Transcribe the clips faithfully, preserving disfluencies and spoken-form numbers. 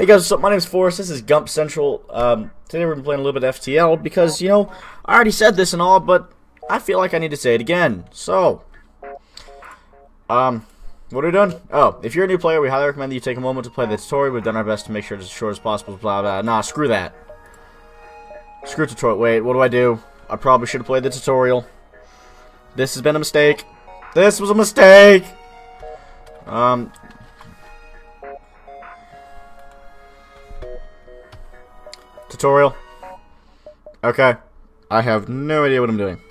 Hey guys, what's up? My name is Forrest. This is Gump Central. Um, today we're going to be playing a little bit of F T L because, you know, I already said this and all, but I feel like I need to say it again. So, um, what are we doing? Oh, if you're a new player, we highly recommend that you take a moment to play the tutorial. We've done our best to make sure it's as short as possible, blah, blah. Nah, screw that. Screw tutorial. Wait, what do I do? I probably should have played the tutorial. This has been a mistake. This was a mistake! Um... Tutorial. Okay. I have no idea what I'm doing.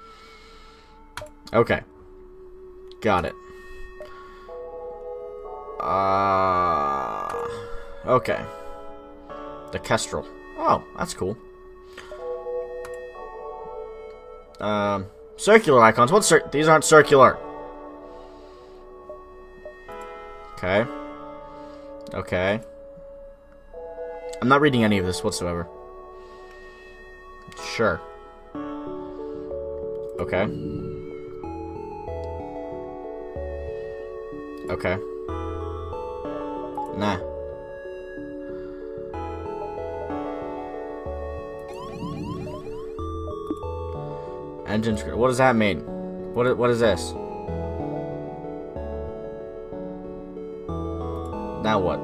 Okay. Got it. Uh, okay. The Kestrel. Oh, that's cool. Um, circular icons. What's cir- these aren't circular. Okay. Okay. I'm not reading any of this whatsoever. Sure. Okay. Okay. Nah. Engine screw. What does that mean? What? What is this? Now what?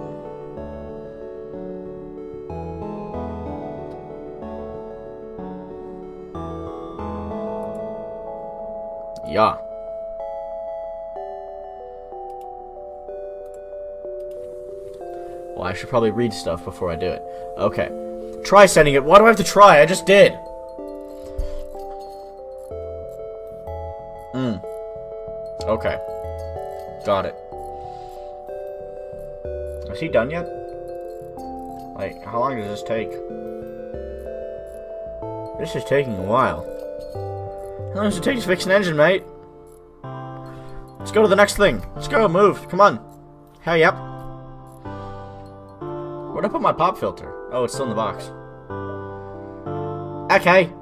Yeah. Well, I should probably read stuff before I do it. Okay. Try sending it. Why do I have to try? I just did. Hmm. Okay. Got it. Is he done yet? Like, how long does this take? This is taking a while. How long does it take to fix an engine, mate? Let's go to the next thing. Let's go, move. Come on. Hurry up. Where'd I put my pop filter? Oh, it's still in the box. Okay.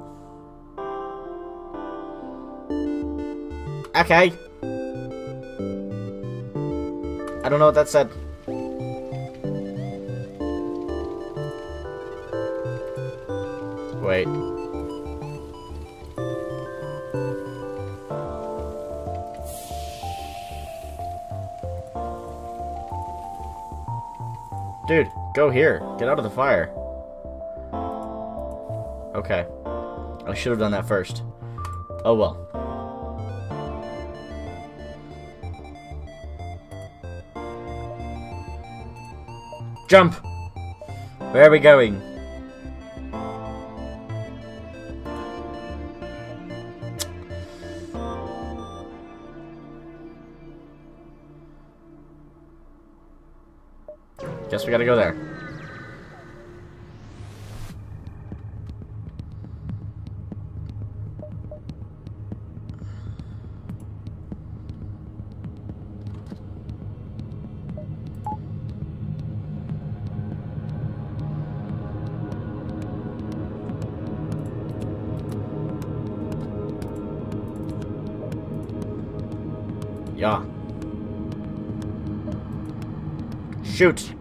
Okay. I don't know what that said. Wait. Dude, go here. Get out of the fire. Okay. I should have done that first. Oh well. Jump! Where are we going? Guess we gotta go there. Yeah. Shoot!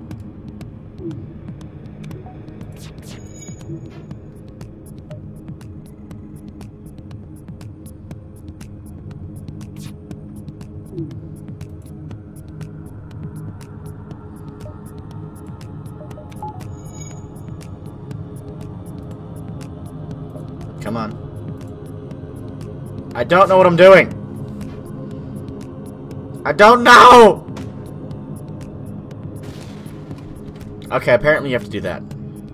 Come on. I don't know what I'm doing. I don't know! Okay, apparently you have to do that.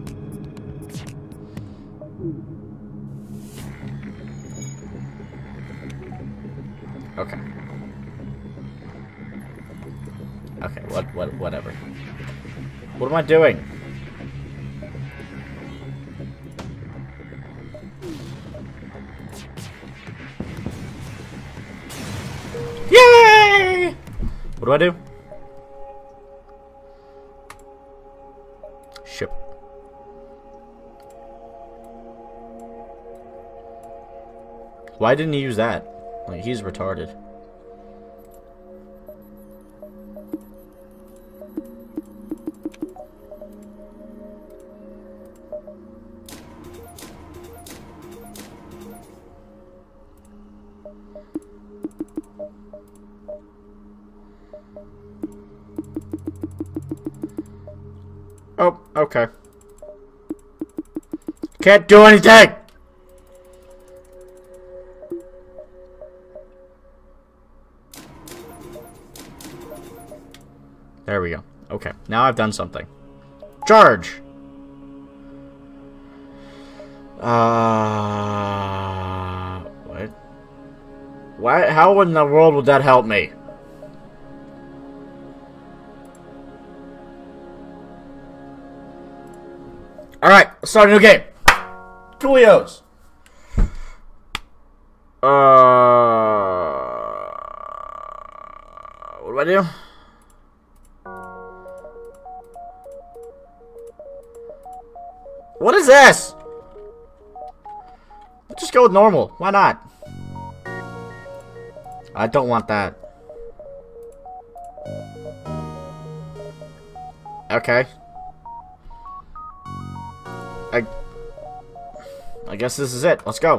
Okay. Okay, what, what, whatever. What am I doing? Yay! What do I do? Ship. Why didn't he use that? Like, he's retarded. Oh, okay. Can't do anything! There we go. Okay, now I've done something. Charge! Uh... What? Why? How in the world would that help me? Alright, let's start a new game. Coolios. Uh... What do I do? What is this? Let's just go with normal. Why not? I don't want that. Okay. I... I guess this is it. Let's go.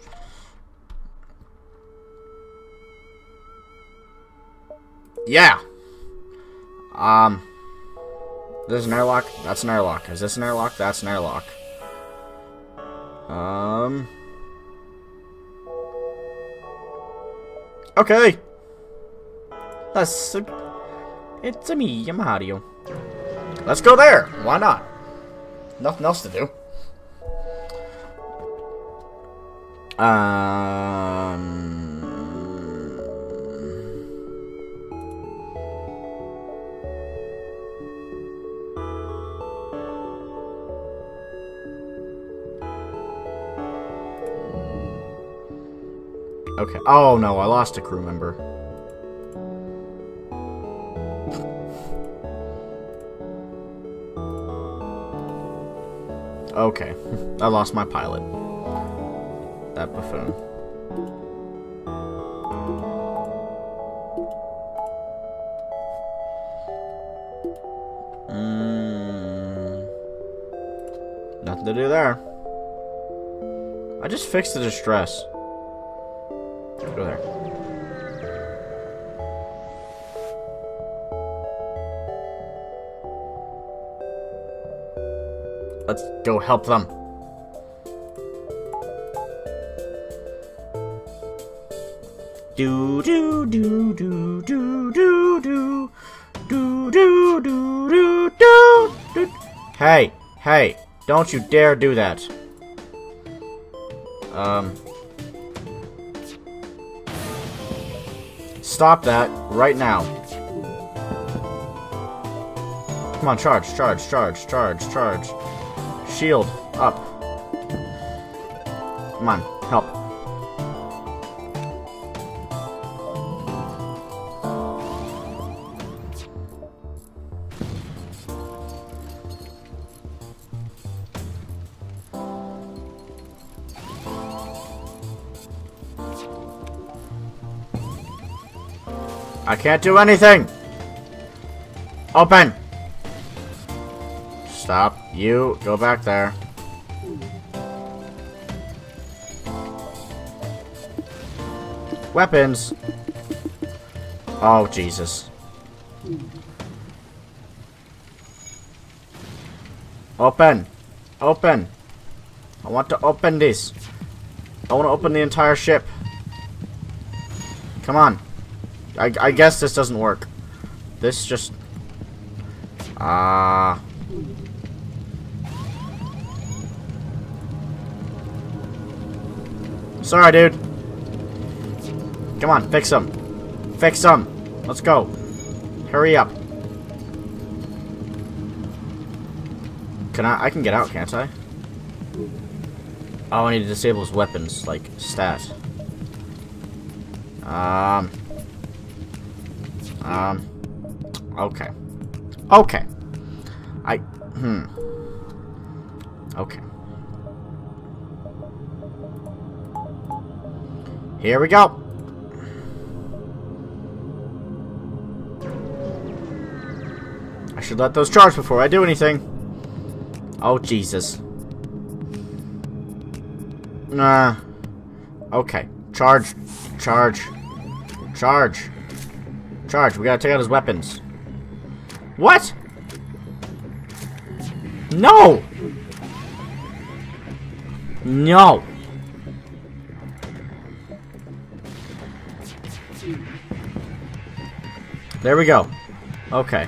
Yeah. Um... This is an airlock. That's an airlock. Is this an airlock? That's an airlock. Um. Okay. That's. A, it's a me, I'm Mario. Let's go there. Why not? Nothing else to do. Um. Okay. Oh no, I lost a crew member. Okay. I lost my pilot. That buffoon. Mm, nothing to do there. I just fixed the distress. Go there. Let's go help them. Do do do do do do do do do do do do. Hey, hey! Don't you dare do that. Um. Stop that right now. Come on, charge, charge, charge, charge, charge. Shield up. Come on, help. I can't do anything! Open! Stop. You, go back there. Weapons! Oh, Jesus. Open! Open! I want to open this. I want to open the entire ship. Come on. I, I guess this doesn't work. This just... Ah... Uh, sorry, dude. Come on, fix them. Fix them. Let's go. Hurry up. Can I... I can get out, can't I? Oh, I need to disable his weapons, like, stat. Um... Um, okay. Okay. I, hmm. Okay. Here we go. I should let those charge before I do anything. Oh, Jesus. Nah. Okay. Charge. Charge. Charge. Charge. We gotta take out his weapons. What? No! No! There we go. Okay.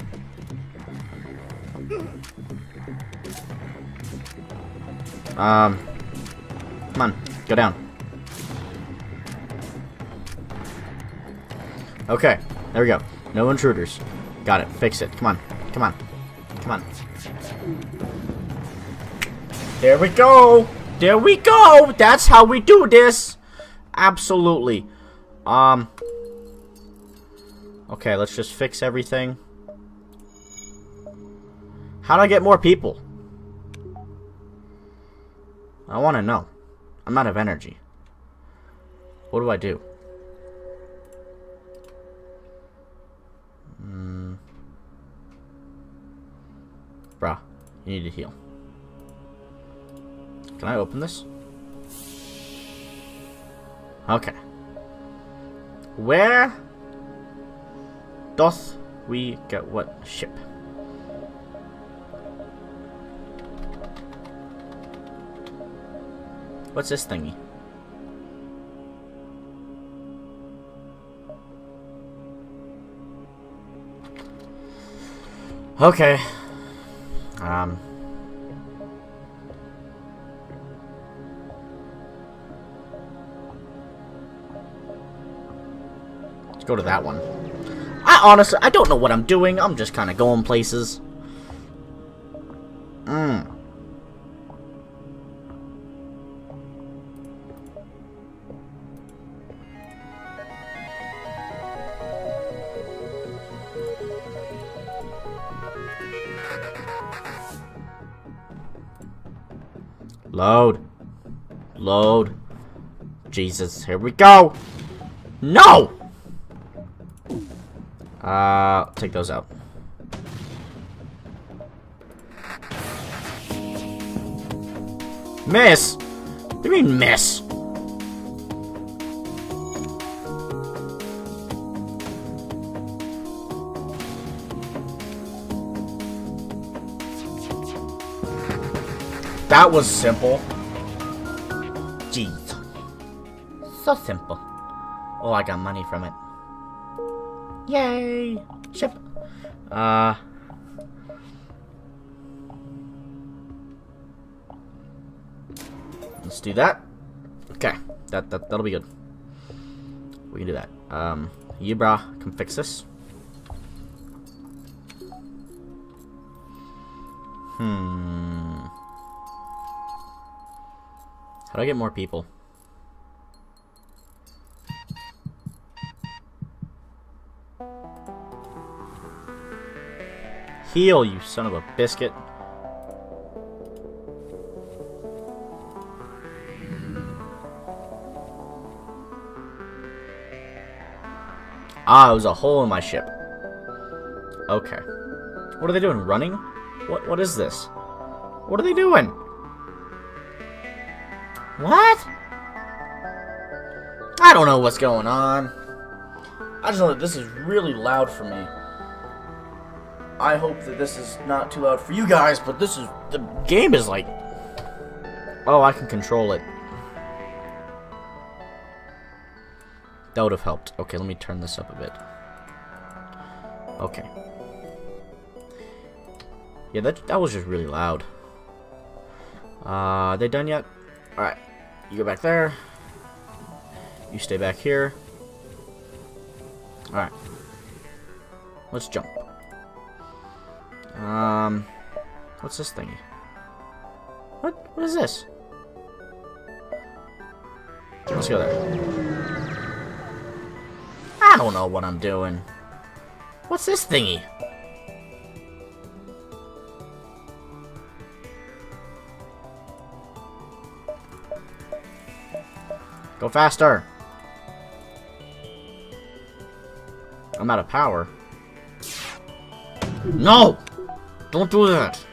Um. Come on. Go down. Okay. There we go. No intruders. Got it. Fix it. Come on. Come on. Come on. There we go. There we go. That's how we do this. Absolutely. Um. Okay, let's just fix everything. How do I get more people? I want to know. I'm out of energy. What do I do? Hmm. Bruh, you need to heal. Can I open this? Okay. Where doth we get what ship? What's this thingy? Okay. Um. Let's go to that one. I honestly, I don't know what I'm doing. I'm just kind of going places. Mmm. Load. Load. Jesus, here we go. No! Uh, take those out. Miss? What do you mean, miss? That was simple. Jeez. So simple. Oh, I got money from it. Yay! Ship. Uh. Let's do that. Okay. That, that, that'll be good. We can do that. Um, you, brah, come fix this. Hmm. How do I get more people? Heal, you son of a biscuit. Ah, it was a hole in my ship. Okay. What are they doing? Running? What? What is this? What are they doing? What? I don't know what's going on. I just know that this is really loud for me. I hope that this is not too loud for you guys, but this is... the game is like... oh, I can control it. That would have helped. Okay, let me turn this up a bit. Okay. Yeah, that, that was just really loud. Uh, are they done yet? Alright. You go back there. You stay back here. Alright. Let's jump. Um, what's this thingy? What? What is this? Let's go there. I don't know what I'm doing. What's this thingy? Go faster. I'm out of power. No! Don't do that.